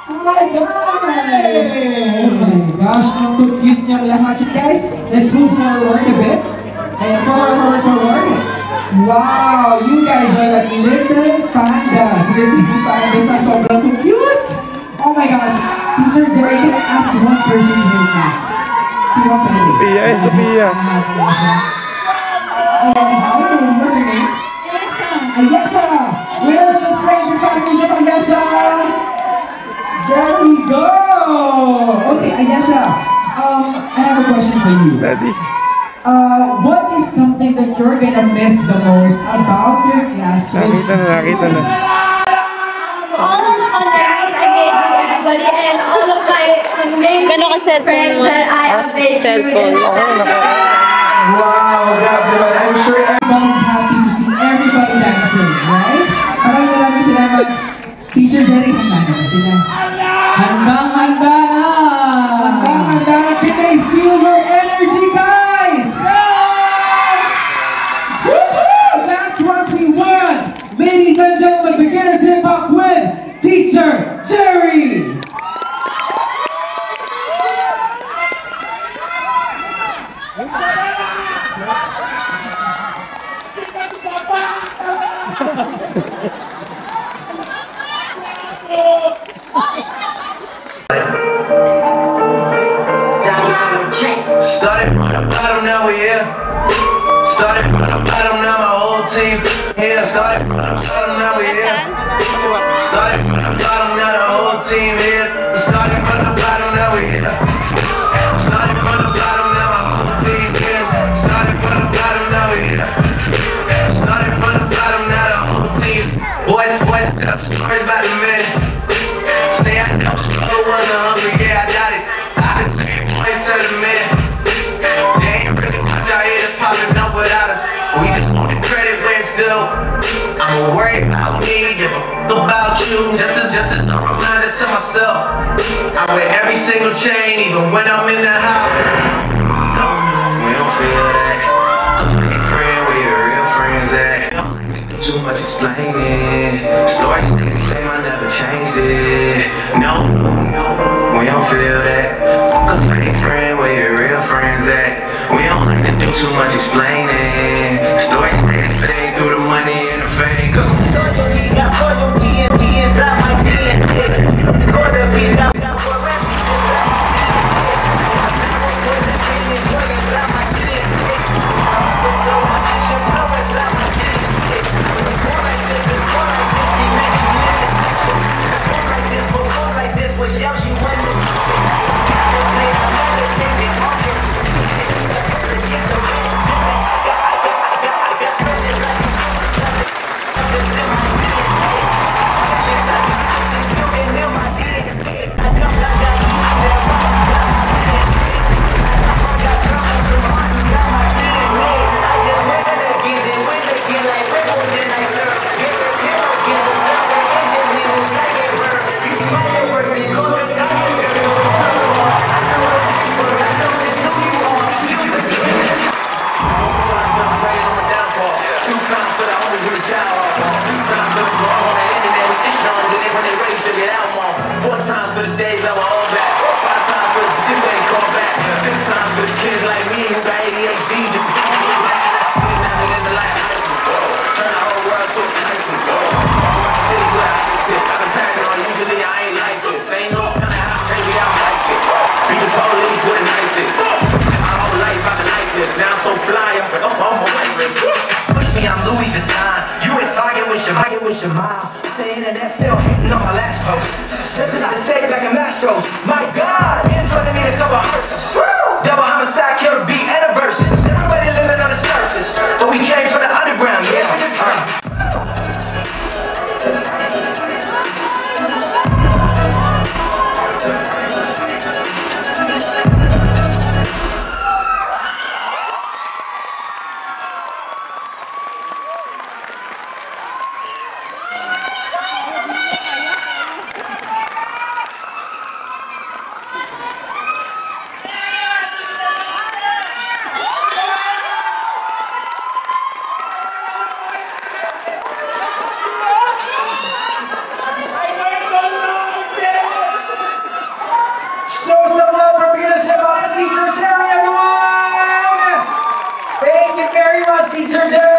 Oh my guys! Oh my gosh, ang cute niyang lahat. So guys, let's move forward a bit. And forward. Wow, you guys are like little pandas. Little pandas na sobrang cute. Oh my gosh, Teacher Jerry, can I ask one person in your class? Sino ang pwede? Sophia. What's her name? Ayesha! Where are the friends and families of Ayesha? There we go! Okay, Ayesha, I have a question for you. Daddy. What is something that you're gonna miss the most about your class? Nakita na. All those fun memories I made with everybody and all of my amazing friends that I have made through this semester. Wow, grabe. I'm sure everybody's happy to see everybody dancing, right? Maraming salamat. Teacher Jerry, handa na ba sila? Handang-handa na! Handang-handa na! Can I feel your energy, guys? Woohoo! That's what we want! Ladies and gentlemen, beginners hip-hop with Teacher Jerry! Started from the bottom, now we're here. Started from the bottom, now my whole team here. Started from the bottom, now we're here. Started from the bottom, now the whole team here. Started from the bottom, now we're here. Started from the bottom, now my whole team here. Started from the bottom, now we're here. Started from the bottom, now the whole team. Boys, that's the stories about the men. Stay out there, slow, wasn't hungry, yeah, I got it. I can take it, point to the men. They ain't really much out here that's popping up without us. We just want the credit where it's due. I'm worried about me, give a f about you. Just as a reminder to myself. I wear every single chain, even when I'm in the house. No, we don't feel that. I'm fake friend, where your real friends at? Do too much explaining. Stories stay the same, I never changed it. No, we don't feel that. A fake friend, where your real friends at? We don't like to do too much explaining. Stories stay the same through the money and the fame. Cause loyalty got inside my DNA. Loyalty got with your mile. The internet still hating on my last post. Listen, I stayed back in Mastro's. My God, intro to need a couple hearses. Double homicide, kill the beat and a verses. Everybody living on the surface, but we came from the underground, yeah. show some love for Beginner's Hip Hop and Teacher Jerry, everyone! Thank you very much, Teacher Jerry.